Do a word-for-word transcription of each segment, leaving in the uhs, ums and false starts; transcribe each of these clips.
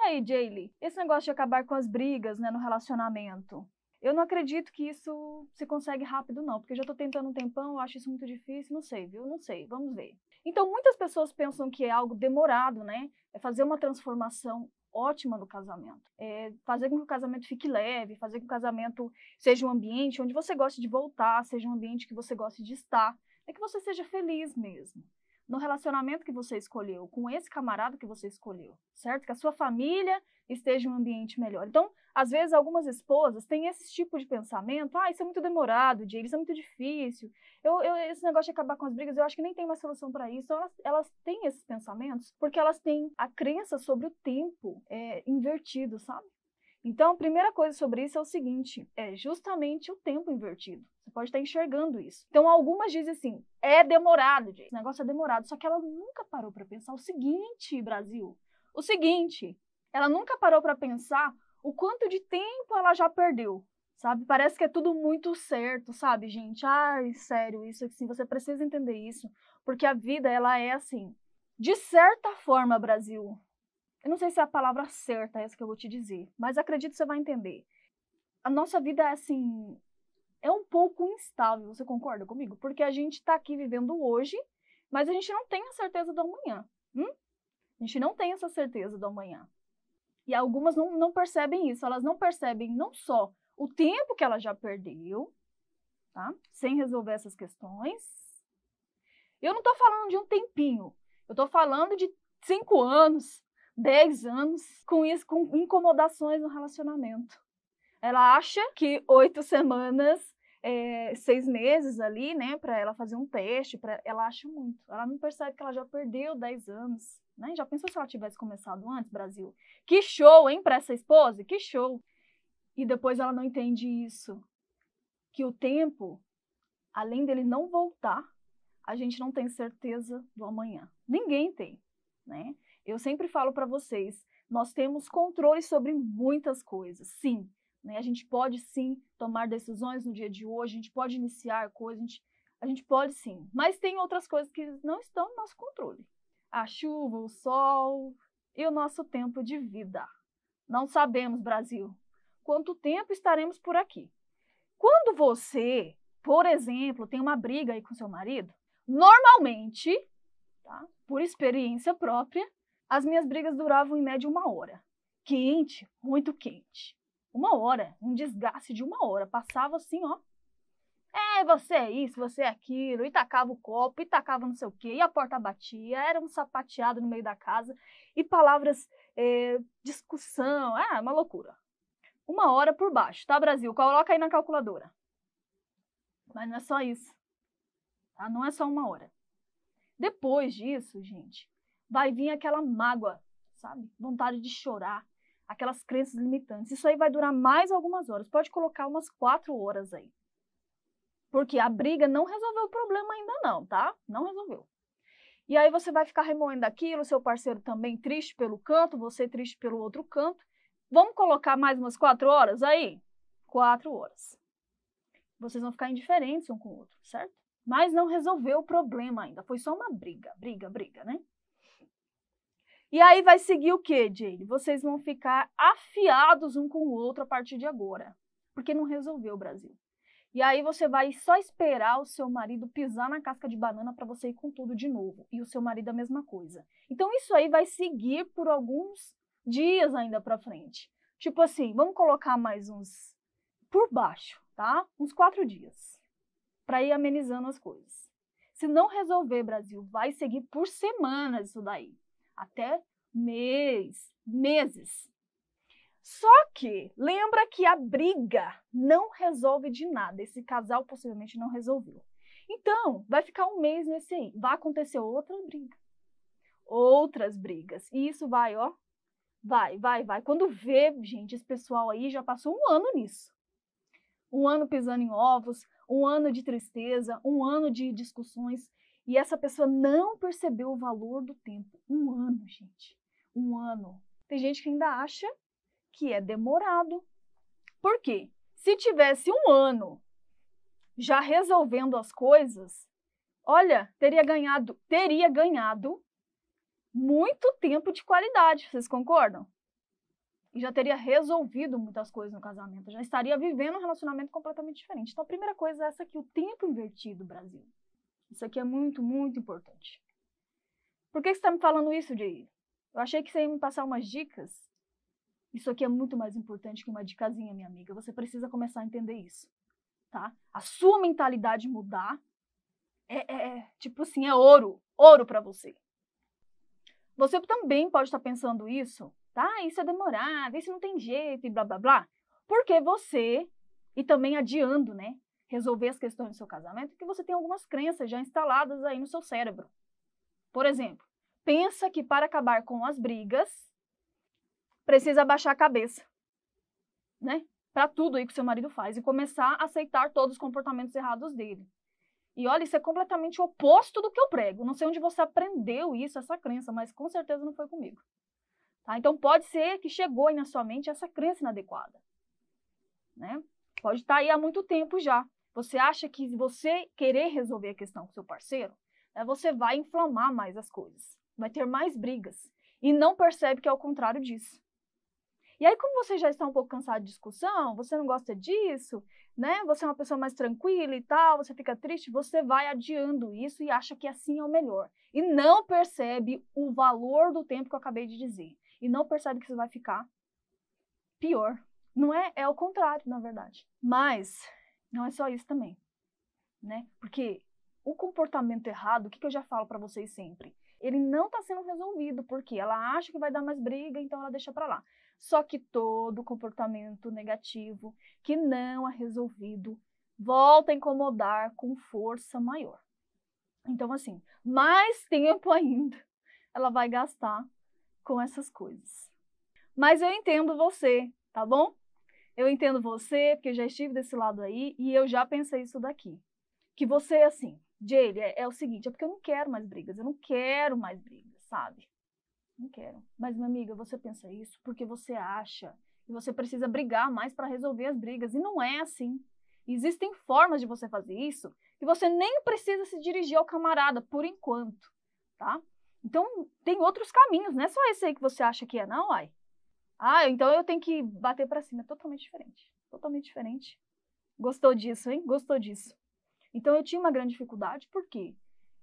aí, Jaylee, esse negócio de acabar com as brigas, né, no relacionamento, eu não acredito que isso se consegue rápido, não, porque eu já tô tentando um tempão, eu acho isso muito difícil, não sei, viu? Não sei, vamos ver. Então, muitas pessoas pensam que é algo demorado, né? É fazer uma transformação ótima no casamento. É fazer com que o casamento fique leve, fazer com que o casamento seja um ambiente onde você goste de voltar, seja um ambiente que você goste de estar, é que você seja feliz mesmo. No relacionamento que você escolheu, com esse camarada que você escolheu, certo? Que a sua família esteja em um ambiente melhor. Então, às vezes, algumas esposas têm esse tipo de pensamento, ah, isso é muito demorado, Jay, isso é muito difícil, eu, eu, esse negócio de acabar com as brigas, eu acho que nem tem uma solução para isso. Então, elas, elas têm esses pensamentos porque elas têm a crença sobre o tempo é, invertido, sabe? Então, a primeira coisa sobre isso é o seguinte, é justamente o tempo invertido. Você pode estar enxergando isso. Então, algumas dizem assim, é demorado, Jay. Esse negócio é demorado. Só que ela nunca parou para pensar o seguinte, Brasil. O seguinte, ela nunca parou para pensar o quanto de tempo ela já perdeu, sabe? Parece que é tudo muito certo, sabe, gente? Ai, sério, isso assim, você precisa entender isso. Porque a vida, ela é assim, de certa forma, Brasil. Eu não sei se é a palavra certa essa que eu vou te dizer, mas acredito que você vai entender. A nossa vida é assim, é um pouco instável, você concorda comigo? Porque a gente está aqui vivendo hoje, mas a gente não tem a certeza do amanhã. Hum? A gente não tem essa certeza do amanhã. E algumas não, não percebem isso, elas não percebem não só o tempo que ela já perdeu, tá? Sem resolver essas questões. Eu não estou falando de um tempinho, eu estou falando de cinco anos, dez anos, com isso, com incomodações no relacionamento. Ela acha que oito semanas, é, seis meses ali, né, para ela fazer um teste, pra, ela acha muito. Ela não percebe que ela já perdeu dez anos, né? Já pensou se ela tivesse começado antes, Brasil? Que show, hein, para essa esposa? Que show! E depois ela não entende isso, que o tempo, além dele não voltar, a gente não tem certeza do amanhã. Ninguém tem, né? Eu sempre falo para vocês, nós temos controle sobre muitas coisas, sim. Né? A gente pode, sim, tomar decisões no dia de hoje, a gente pode iniciar coisas, a gente, a gente pode, sim. Mas tem outras coisas que não estão no nosso controle. A chuva, o sol e o nosso tempo de vida. Não sabemos, Brasil, quanto tempo estaremos por aqui. Quando você, por exemplo, tem uma briga aí com seu marido, normalmente, tá, por experiência própria, as minhas brigas duravam em média uma hora. Quente, muito quente. Uma hora, um desgaste de uma hora. Passava assim, ó. É, você é isso, você é aquilo. E tacava o copo, e tacava não sei o quê. E a porta batia, era um sapateado no meio da casa. E palavras, é, discussão. Ah, uma loucura. Uma hora por baixo, tá, Brasil? Coloca aí na calculadora. Mas não é só isso. Tá? Não é só uma hora. Depois disso, gente, vai vir aquela mágoa, sabe? Vontade de chorar. Aquelas crenças limitantes. Isso aí vai durar mais algumas horas. Pode colocar umas quatro horas aí. Porque a briga não resolveu o problema ainda não, tá? Não resolveu. E aí você vai ficar remoendo aquilo, seu parceiro também triste pelo canto, você triste pelo outro canto. Vamos colocar mais umas quatro horas aí? Quatro horas. Vocês vão ficar indiferentes um com o outro, certo? Mas não resolveu o problema ainda. Foi só uma briga, briga, briga, né? E aí vai seguir o quê, Jaylee? Vocês vão ficar afiados um com o outro a partir de agora. Porque não resolveu o Brasil. E aí você vai só esperar o seu marido pisar na casca de banana para você ir com tudo de novo. E o seu marido a mesma coisa. Então isso aí vai seguir por alguns dias ainda para frente. Tipo assim, vamos colocar mais uns por baixo, tá? Uns quatro dias. Para ir amenizando as coisas. Se não resolver, Brasil, vai seguir por semanas isso daí. Até mês, meses. Só que, lembra que a briga não resolve de nada. Esse casal possivelmente não resolveu. Então, vai ficar um mês nesse aí. Vai acontecer outra briga. Outras brigas. E isso vai, ó. Vai, vai, vai. Quando vê, gente, esse pessoal aí já passou um ano nisso. Um ano pisando em ovos, um ano de tristeza, um ano de discussões. E essa pessoa não percebeu o valor do tempo. Um ano, gente. Um ano. Tem gente que ainda acha que é demorado. Por quê? Se tivesse um ano já resolvendo as coisas, olha, teria ganhado, teria ganhado muito tempo de qualidade. Vocês concordam? e já teria resolvido muitas coisas no casamento, já estaria vivendo um relacionamento completamente diferente. Então, a primeira coisa é essa aqui, o tempo invertido, Brasil. Isso aqui é muito, muito importante. Por que você está me falando isso, Jay? Eu achei que você ia me passar umas dicas. Isso aqui é muito mais importante que uma dicasinha, minha amiga. Você precisa começar a entender isso, tá? A sua mentalidade mudar é, é, é tipo assim, é ouro. Ouro para você. Você também pode estar pensando isso, tá? Isso é demorado, isso não tem jeito e blá, blá, blá. Porque você, e também adiando, né? Resolver as questões do seu casamento, porque você tem algumas crenças já instaladas aí no seu cérebro. Por exemplo, pensa que para acabar com as brigas, precisa abaixar a cabeça, né? Para tudo aí que seu marido faz e começar a aceitar todos os comportamentos errados dele. E olha, isso é completamente o oposto do que eu prego. Não sei onde você aprendeu isso, essa crença, mas com certeza não foi comigo. Tá? Então pode ser que chegou aí na sua mente essa crença inadequada, né? Pode estar aí há muito tempo já. Você acha que se você querer resolver a questão com seu parceiro, né, você vai inflamar mais as coisas, vai ter mais brigas e não percebe que é o contrário disso. E aí, como você já está um pouco cansado de discussão, você não gosta disso, né? Você é uma pessoa mais tranquila e tal, você fica triste, você vai adiando isso e acha que assim é o melhor. E não percebe o valor do tempo que eu acabei de dizer. E não percebe que você vai ficar pior. Não é? É o contrário, na verdade. Mas não é só isso também, né? Porque o comportamento errado, o que, que eu já falo para vocês sempre? Ele não está sendo resolvido, porque ela acha que vai dar mais briga, então ela deixa para lá. Só que todo comportamento negativo que não é resolvido volta a incomodar com força maior. Então, assim, mais tempo ainda ela vai gastar com essas coisas. Mas eu entendo você, tá bom? Eu entendo você, porque eu já estive desse lado aí e eu já pensei isso daqui. Que você, assim, Jaylee, é, é o seguinte, é porque eu não quero mais brigas, eu não quero mais brigas, sabe? Não quero. Mas, minha amiga, você pensa isso porque você acha que você precisa brigar mais para resolver as brigas. E não é assim. Existem formas de você fazer isso que você nem precisa se dirigir ao camarada, por enquanto, tá? Então, tem outros caminhos, não é só esse aí que você acha que é, não, ai. Ah, então eu tenho que bater para cima. É totalmente diferente. Totalmente diferente. Gostou disso, hein? Gostou disso. Então, eu tinha uma grande dificuldade, por quê?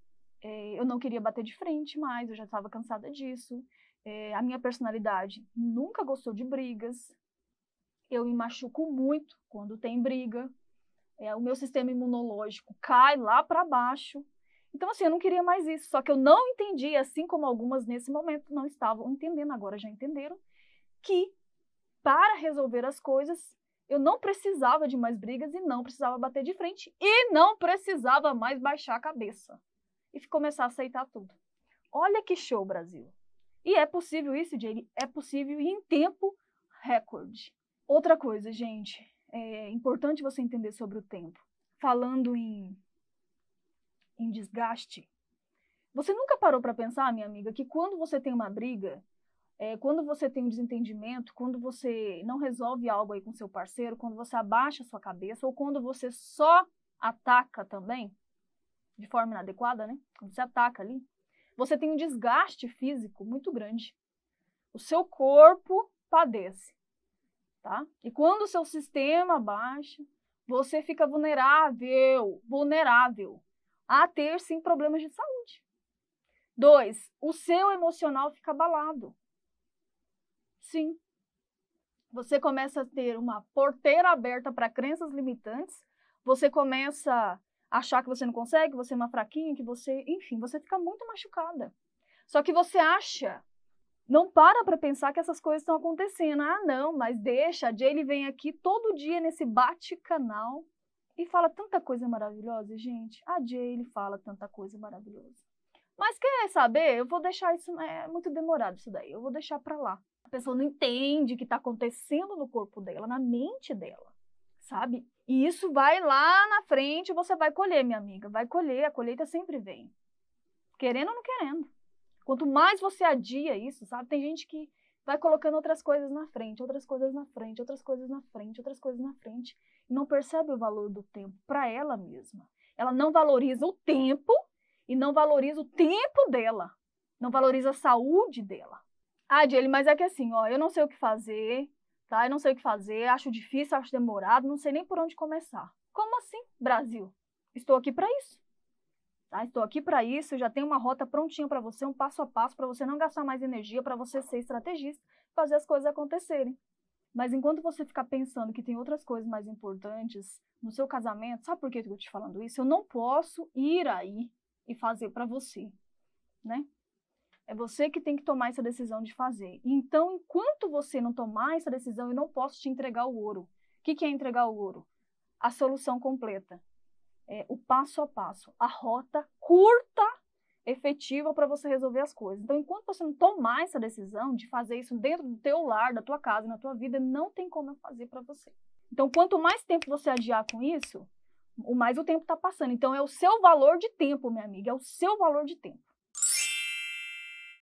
É, eu não queria bater de frente mais, eu já estava cansada disso. É, a minha personalidade nunca gostou de brigas. Eu me machuco muito quando tem briga. É, o meu sistema imunológico cai lá para baixo. Então, assim, eu não queria mais isso. Só que eu não entendi, assim como algumas nesse momento não estavam entendendo, agora já entenderam, que para resolver as coisas, eu não precisava de mais brigas e não precisava bater de frente e não precisava mais baixar a cabeça e começar a aceitar tudo. Olha que show, Brasil! E é possível isso, Jaylee? É possível e em tempo recorde. Outra coisa, gente, é importante você entender sobre o tempo. Falando em, em desgaste, você nunca parou para pensar, minha amiga, que quando você tem uma briga, é, quando você tem um desentendimento, quando você não resolve algo aí com seu parceiro, quando você abaixa a sua cabeça, ou quando você só ataca também, de forma inadequada, né? Quando você ataca ali, você tem um desgaste físico muito grande. O seu corpo padece, tá? E quando o seu sistema baixa, você fica vulnerável, vulnerável a ter, sim, problemas de saúde. Dois, o seu emocional fica abalado. Sim. Você começa a ter uma porteira aberta para crenças limitantes, você começa a achar que você não consegue, que você é uma fraquinha, que você, enfim, você fica muito machucada. Só que você acha, não para para pensar que essas coisas estão acontecendo. Ah, não, mas deixa, a Jaylee vem aqui todo dia nesse bate-canal e fala tanta coisa maravilhosa, gente. A Jaylee fala tanta coisa maravilhosa. Mas quer saber? Eu vou deixar isso, é muito demorado isso daí, eu vou deixar para lá. A pessoa não entende o que está acontecendo no corpo dela, na mente dela, sabe? E isso vai lá na frente, você vai colher, minha amiga, vai colher, a colheita sempre vem. Querendo ou não querendo. Quanto mais você adia isso, sabe? Tem gente que vai colocando outras coisas na frente, outras coisas na frente, outras coisas na frente, outras coisas na frente, e não percebe o valor do tempo para ela mesma. Ela não valoriza o tempo e não valoriza o tempo dela, não valoriza a saúde dela. Ah, Diele, mas é que assim, ó, eu não sei o que fazer, tá? Eu não sei o que fazer, acho difícil, acho demorado, não sei nem por onde começar. Como assim, Brasil? Estou aqui para isso. Tá? Estou aqui para isso, já tenho uma rota prontinha para você, um passo a passo para você não gastar mais energia, para você ser estrategista, fazer as coisas acontecerem. Mas enquanto você ficar pensando que tem outras coisas mais importantes no seu casamento, sabe por que eu estou te falando isso? Eu não posso ir aí e fazer para você, né? É você que tem que tomar essa decisão de fazer. Então, enquanto você não tomar essa decisão, eu não posso te entregar o ouro. O que, que é entregar o ouro? A solução completa. É, o passo a passo, a rota curta, efetiva para você resolver as coisas. Então, enquanto você não tomar essa decisão de fazer isso dentro do teu lar, da tua casa, na tua vida, não tem como eu fazer para você. Então, quanto mais tempo você adiar com isso, o mais o tempo está passando. Então, é o seu valor de tempo, minha amiga, é o seu valor de tempo.